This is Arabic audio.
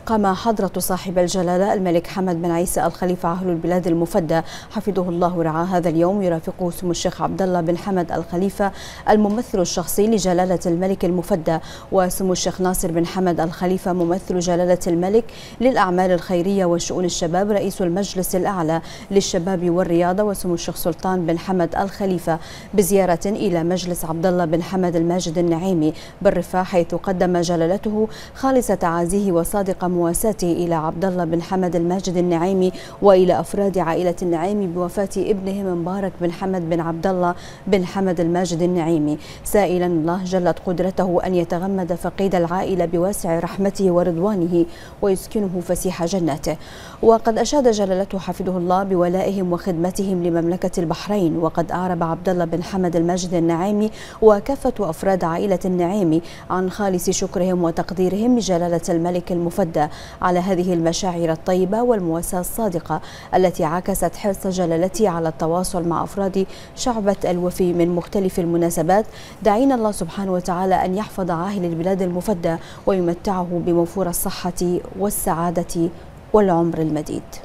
قام حضرة صاحب الجلالة الملك حمد بن عيسى الخليفة عاهل البلاد المفدى حفظه الله ورعاه هذا اليوم يرافقه سمو الشيخ عبد الله بن حمد الخليفة الممثل الشخصي لجلالة الملك المفدى، وسمو الشيخ ناصر بن حمد الخليفة ممثل جلالة الملك للأعمال الخيرية وشؤون الشباب رئيس المجلس الأعلى للشباب والرياضة، وسمو الشيخ سلطان بن حمد الخليفة بزيارة إلى مجلس عبد الله بن حمد الماجد النعيمي بالرفاع، حيث قدم جلالته خالص تعازيه وصادق مواساته إلى عبد الله بن حمد الماجد النعيمي وإلى أفراد عائلة النعيمي بوفاة ابنهم مبارك بن حمد بن عبد الله بن حمد الماجد النعيمي، سائلا الله جلت قدرته أن يتغمد فقيد العائلة بواسع رحمته ورضوانه ويسكنه فسيح جناته. وقد أشاد جلالته حفظه الله بولائهم وخدمتهم لمملكة البحرين، وقد أعرب عبد الله بن حمد الماجد النعيمي وكافة أفراد عائلة النعيمي عن خالص شكرهم وتقديرهم لجلالة الملك المفدى على هذه المشاعر الطيبة والمواساة الصادقة التي عكست حرص جلالته على التواصل مع أفراد شعبة الوفي من مختلف المناسبات، داعين الله سبحانه وتعالى أن يحفظ عاهل البلاد المفدى ويمتعه بموفور الصحة والسعادة والعمر المديد.